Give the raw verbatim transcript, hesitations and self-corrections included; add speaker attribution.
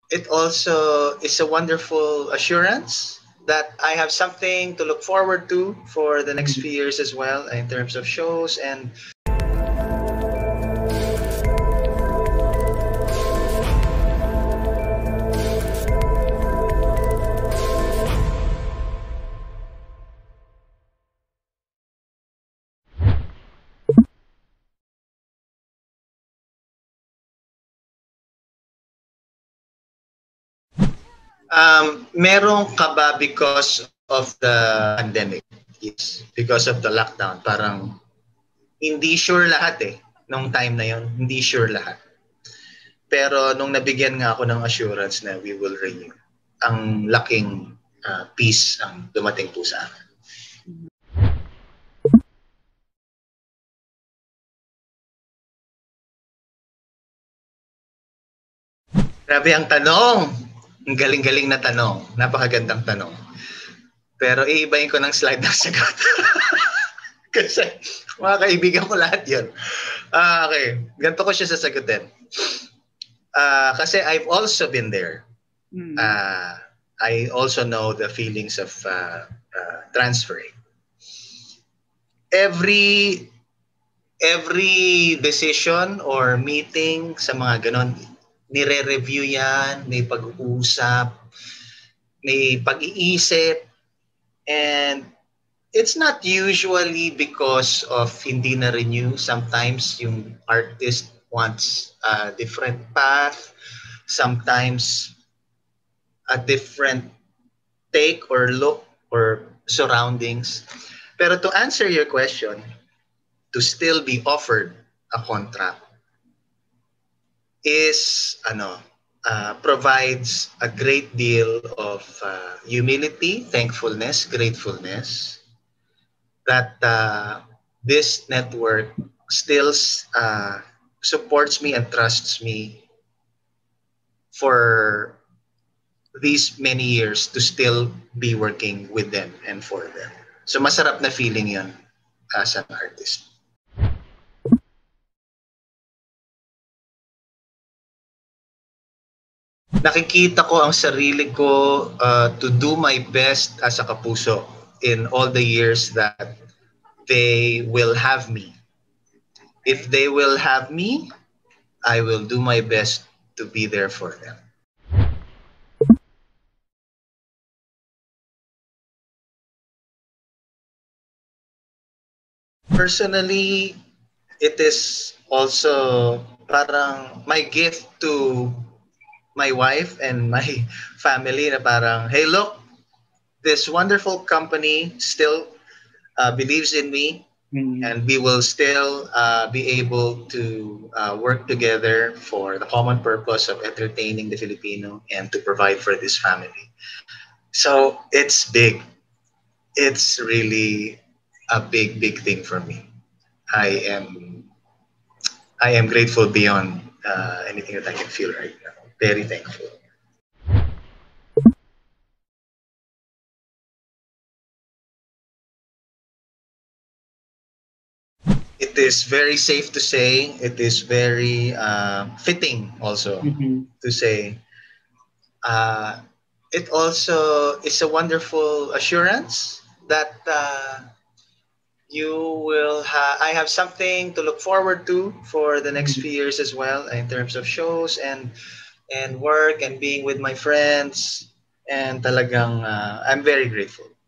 Speaker 1: it also is a wonderful assurance that I have something to look forward to for the next few years as well in terms of shows. And Um, merong kaba because of the pandemic. Yes, because of the lockdown. Parang hindi sure lahat eh. Nung time na yon, hindi sure lahat. Pero nung nabigyan nga ako ng assurance na we will renew, ang laking uh, peace ang dumating po sa akin. Grabe ang tanong. Ang galing-galing na tanong. Napakagandang tanong. Pero iibahin ko ng slide ng sagot. Kasi mga kaibigan ko lahat yun. Uh, okay, ganito ko siya sasagutin. Uh, kasi I've also been there. Uh, I also know the feelings of uh, uh, transferring. Every every decision or meeting sa mga ganon, nire-review yan, may pag-uusap, may pag-iisip, and it's not usually because of hindi na renew. Sometimes yung artist wants a different path, sometimes a different take or look or surroundings. Pero to answer your question, to still be offered a contract is ano uh, provides a great deal of uh, humility, thankfulness, gratefulness that uh, this network still uh, supports me and trusts me for these many years to still be working with them and for them. So masarap na feeling yun as an artist. Nakikita ko ang sarili ko uh, to do my best as a kapuso in all the years that they will have me. If they will have me, I will do my best to be there for them. Personally, it is also parang my gift to my wife and my family na parang, hey, look, this wonderful company still uh, believes in me, mm-hmm. and we will still uh, be able to uh, work together for the common purpose of entertaining the Filipino and to provide for this family. So it's big. It's really a big, big thing for me. I am, I am grateful beyond uh, anything that I can feel right now. Very thankful. It is very safe to say, it is very uh, fitting also mm-hmm. to say, uh, it also is a wonderful assurance that uh, you will ha- I have something to look forward to for the next few years as well in terms of shows and and work and being with my friends, and talagang uh, I'm very grateful.